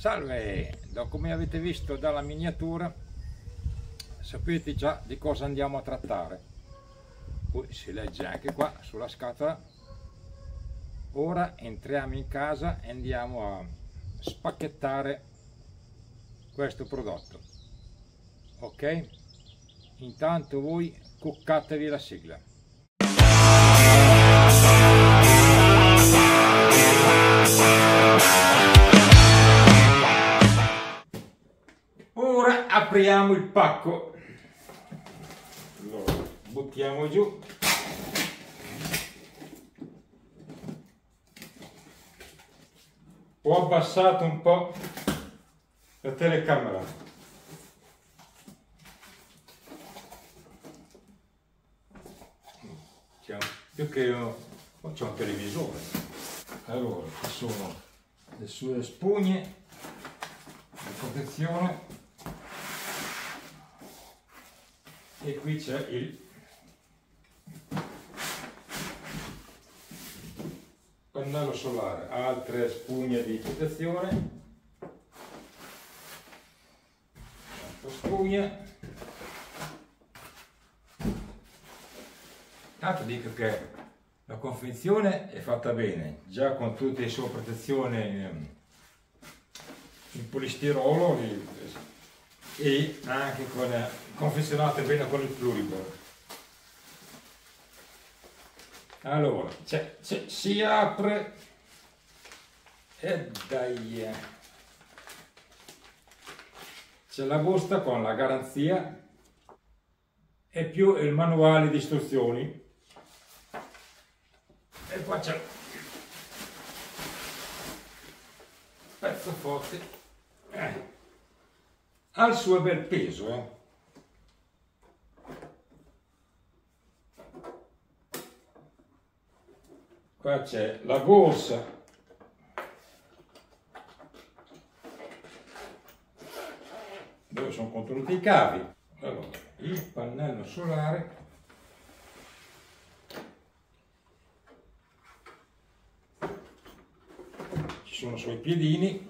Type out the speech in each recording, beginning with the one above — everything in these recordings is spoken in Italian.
Salve, come avete visto dalla miniatura sapete già di cosa andiamo a trattare. Poi si legge anche qua sulla scatola. Ora entriamo in casa e andiamo a spacchettare questo prodotto. Ok? Intanto voi cuccatevi la sigla. Ora apriamo il pacco, lo buttiamo giù. Ho abbassato un po' la telecamera. Più che c'è un televisore. Allora, ci sono le sue spugne di protezione e qui c'è il pannello solare, altre spugne di protezione, altra spugna. Tanto dico che la confezione è fatta bene, già con tutte le sue protezioni in polistirolo e anche confezionate bene con il pluribor. Allora, si apre e dai, c'è la busta con la garanzia e più il manuale di istruzioni. E qua c'è il pezzo forte, ha il suo bel peso, Qua c'è la borsa dove sono contenuti i cavi. Allora, il pannello solare, ci sono i suoi piedini,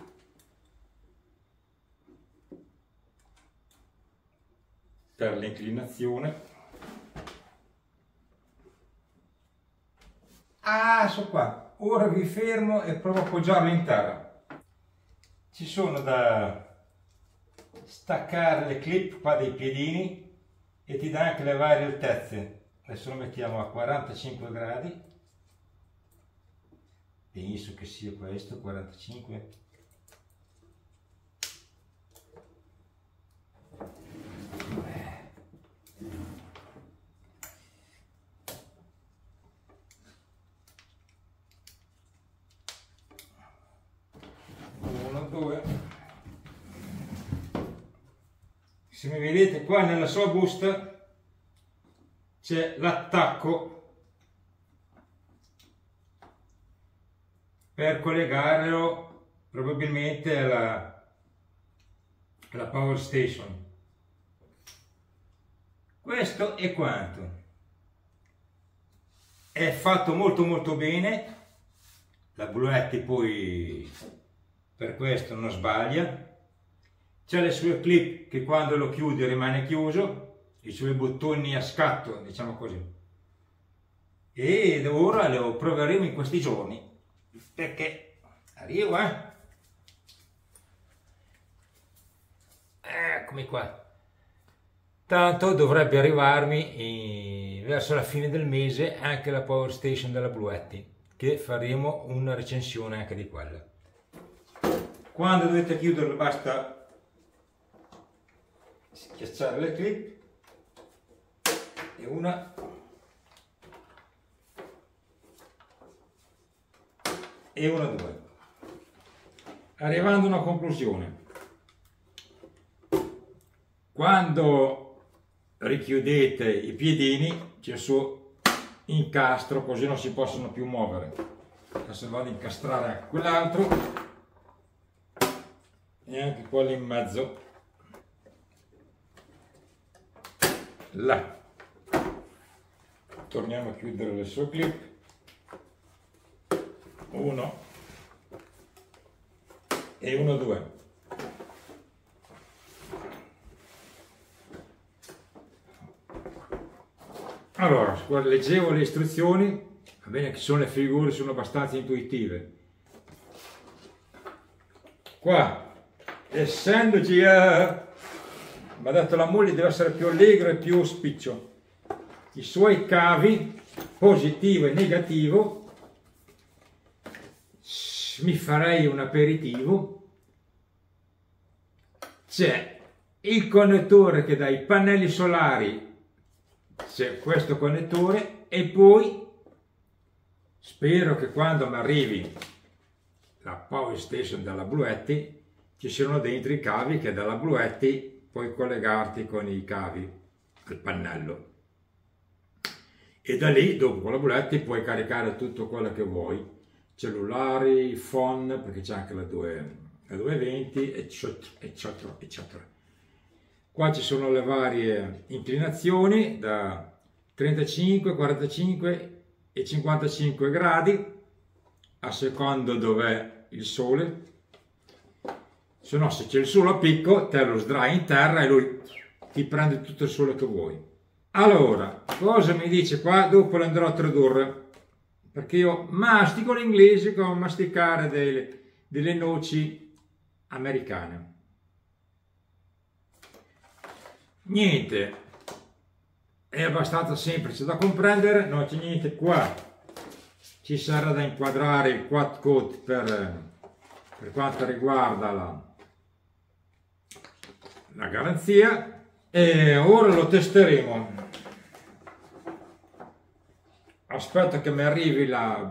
per l'inclinazione. So qua, ora vi fermo e provo a appoggiarlo in terra. Ci sono da staccare le clip qua dei piedini e ti dà anche le varie altezze. Adesso lo mettiamo a 45 gradi, penso che sia questo, 45. Se mi vedete qua nella sua busta c'è l'attacco per collegarlo probabilmente alla Power Station. Questo è quanto. È fatto molto bene, la Bluetti poi per questo non sbaglia. C'è le sue clip che quando lo chiudi rimane chiuso, i suoi bottoni a scatto, diciamo così. E ora lo proveremo in questi giorni, perché arrivo, Eccomi qua. Tanto dovrebbe arrivarmi verso la fine del mese anche la Power Station della Bluetti, che faremo una recensione anche di quella. Quando dovete chiuderlo basta schiacciare le clip e una due. Arrivando a una conclusione, quando richiudete i piedini c'è il suo incastro, così non si possono più muovere. Adesso vado a incastrare anche quell'altro e anche quello in mezzo. Là. Torniamo a chiudere le sue clip, 1 e 1, 2. Allora, leggevo le istruzioni, va bene che sono le figure, sono abbastanza intuitive. Qua, essendoci, mi ha detto la moglie deve essere più allegro e più spiccio. I suoi cavi, positivo e negativo, mi farei un aperitivo. C'è il connettore che dà i pannelli solari, c'è questo connettore, e poi spero che quando mi arrivi la Power Station dalla Bluetti ci siano dentro i cavi che dalla Bluetti puoi collegarti con i cavi al pannello, e da lì dopo con la Bluetti puoi caricare tutto quello che vuoi, cellulari, phone, perché c'è anche la 220, eccetera eccetera. Qua ci sono le varie inclinazioni da 35, 45 e 55 gradi a secondo dov'è il sole, se no se c'è il sole a picco te lo sdrai in terra e lui ti prende tutto il sole che vuoi. Allora, cosa mi dice qua? Dopo lo andrò a tradurre, perché io mastico l'inglese come masticare delle noci americane. Niente, è abbastanza semplice da comprendere, non c'è niente qua. Ci sarà da inquadrare il quad code per quanto riguarda la garanzia, e ora lo testeremo. Aspetto che mi arrivi la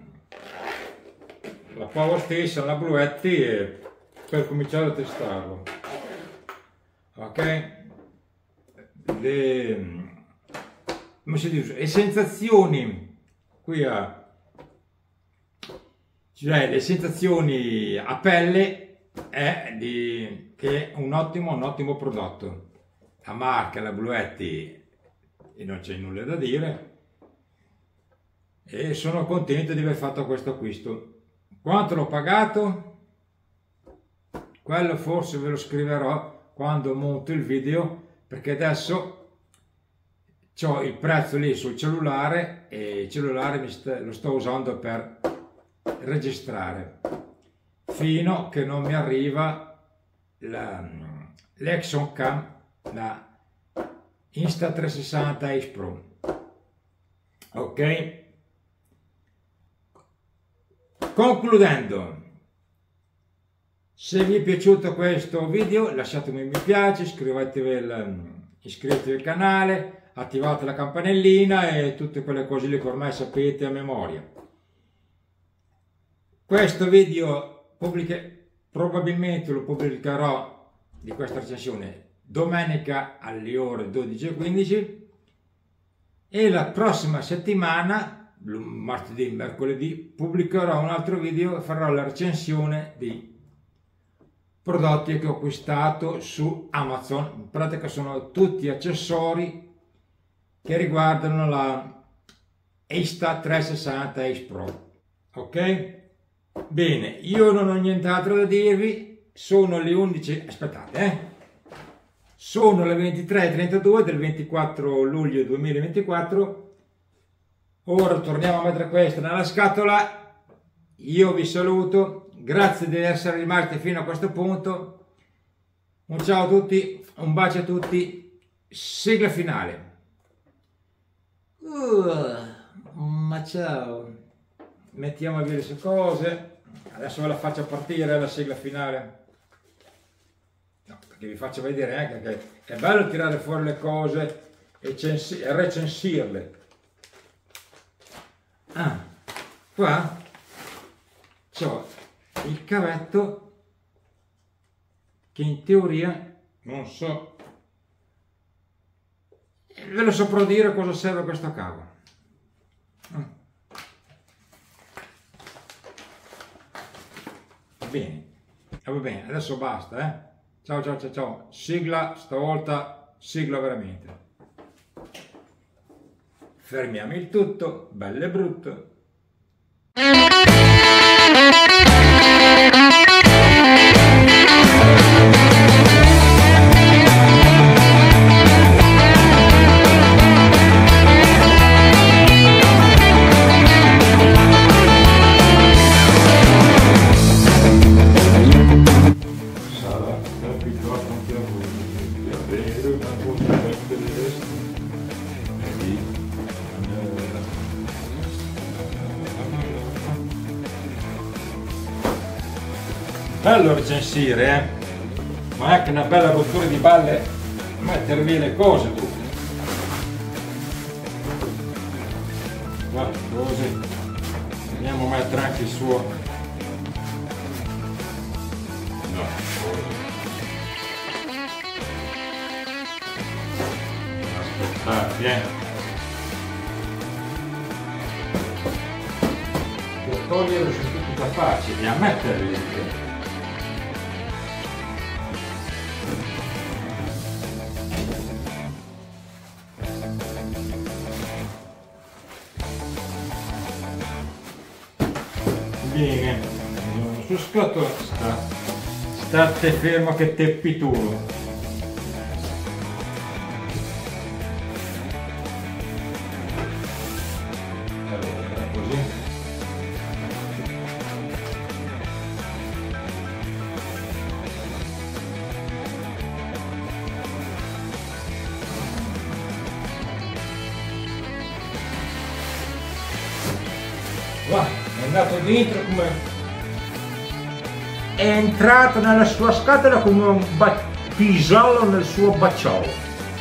Power Station, la Bluetti, per cominciare a testarlo. Ok? Come si dice? Le sensazioni qui cioè le sensazioni a pelle è che è un ottimo prodotto. La marca, la Bluetti, e non c'è nulla da dire, e sono contento di aver fatto questo acquisto. Quanto l'ho pagato? Quello forse ve lo scriverò quando monto il video, perché adesso ho il prezzo lì sul cellulare e il cellulare lo sto usando per registrare, fino che non mi arriva l'Action Cam da Insta360 Ace Pro. Ok? Concludendo, se vi è piaciuto questo video lasciatemi un mi piace, iscrivetevi al canale, attivate la campanellina e tutte quelle cose lì che ormai sapete a memoria. Questo video probabilmente lo pubblicherò di questa recensione domenica alle ore 12:15, e la prossima settimana, martedì e mercoledì, pubblicherò un altro video e farò la recensione di prodotti che ho acquistato su Amazon. In pratica sono tutti accessori che riguardano la Insta360 Ace Pro. Ok? Bene, io non ho nient'altro da dirvi, sono le 11, aspettate, sono le 23:32 del 24 luglio 2024, ora torniamo a mettere questo nella scatola, io vi saluto, grazie di essere rimasti fino a questo punto, un ciao a tutti, un bacio a tutti, sigla finale. Ma ciao, mettiamo via le cose, adesso ve la faccio partire la sigla finale, no, perché vi faccio vedere anche che è bello tirare fuori le cose e recensirle. Qua c'ho il cavetto che in teoria non so, ve lo saprò dire cosa serve questo cavo. Va bene, adesso basta, ciao ciao ciao ciao, sigla, stavolta sigla veramente. Fermiamo il tutto, bello e brutto. Bello recensire, ma è anche una bella rottura di balle mettere via le cose tu. Guarda, così. Andiamo a mettere anche il suo. No, aspettate, per toglierlo sono tutti capaci di ammetterli. Bene, su scatola state fermo che teppituro. Allora, così. Va, è andato dentro come è entrato nella sua scatola come un pisello nel suo bacciolo.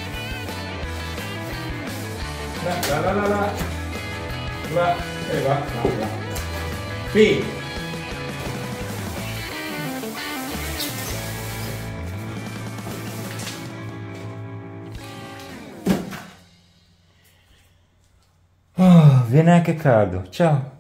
Va e va. Fine. Oh, viene anche caldo. Ciao.